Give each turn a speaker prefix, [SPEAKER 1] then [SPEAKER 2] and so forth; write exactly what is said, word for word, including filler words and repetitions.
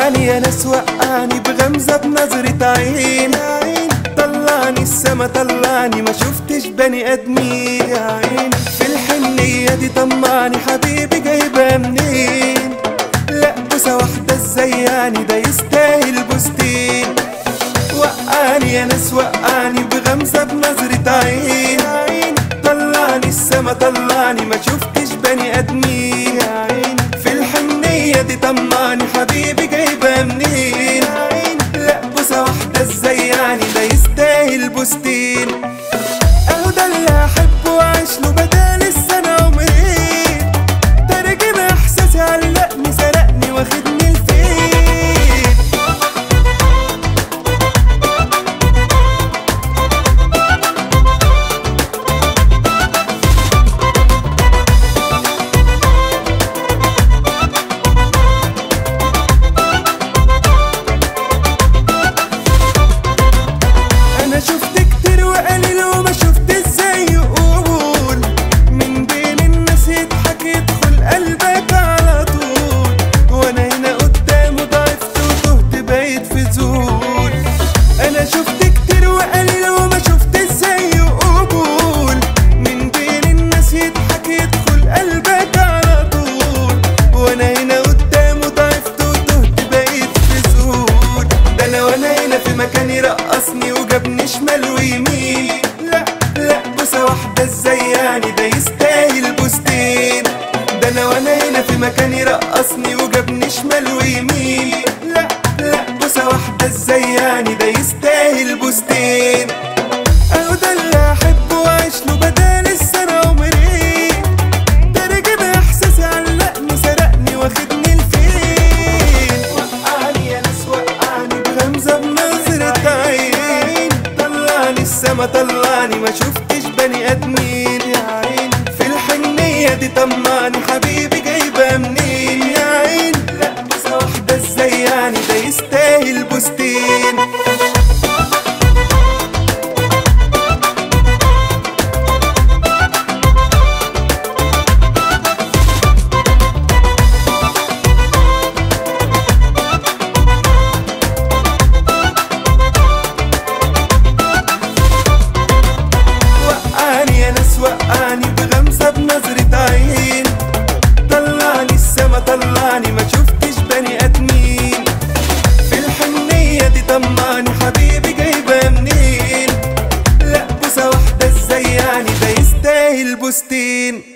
[SPEAKER 1] وقعني يا ناس وقعني بغمزة بنظرة عين، طلعني السما طلعني ما شفتش بني ادمين يا عين. في الحنية دي طمعني حبيبي جايبها منين؟ لا بوسة واحدة ازاي يعني ده يستاهل بوستين. وقعني يا ناس وقعني بغمزة بنظرة عين، طلعني السما طلعني ما شفتش بني ادمين يا عين. في الحنية دي طمعني حبيبي جايبها منين؟ لا بوسة واحدة ازاي يعني ده يستاهل بوستين. اهو ده اللي احبه واعيش له بدال السنة عمرين، ترجم احساسي علقني سرقني واخدني لفين. انا شفت كتير وقليل وما شفت ازاي يقول، من بين الناس يضحك يدخل قلبك على طول. وانا هنا قدامه ضعفت وتهت بقيت في ذهول. انا شفت كتير وقليل وما شفت ازاي يقول، من بين الناس يضحك يدخل قلبك على طول. وانا هنا قدامه ضعفت وتهت بقيت في ذهول. ده انا وانا هنا في مكاني رقصني وجابني شمال ويمين. لا لا بوسة واحدة ازاي يعني ده يستاهل بوستين. ده انا وانا هنا في مكاني رقصني وجابني شمال ويمين. لا لا بوسة واحدة ازاي يعني ده يستاهل بوستين. اهو ده اللي احبه واعيش له بدال السنة عمرين، ترجم احساسي علقني سرقني واخدني لفين. وقعني يا ناس وقعني بغمزة بنظرة عين، طلعني السما طلعني ما شفتش بني ادمين يا عين. في الحنية دي طمعني حبيبي جايبها منين يا عين؟ لا بوسة واحدة ازاي يعني ده يستاهل بوستين. وقعني يا ناس وقعني بغمزة بنظرة عين، طلعني السما طلعني ما شفتش بني ادمين. في الحنية دي طمعني حبيبي جايبها منين؟ لا بوسة واحدة ازاي يعني ده يستاهل بوستين.